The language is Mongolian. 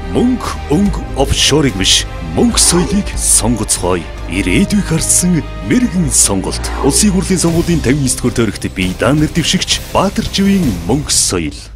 Мөнгө өнгө офшорыг биш, мөнгө соёлыг сонгоцгоё. Ирээдүйг харсан мэрэгэн сонголт. Улсын хурлын сонгуулийн 59-р тойрогт бие даанэр дэвшигч Баатар живийн мөнгө соёл.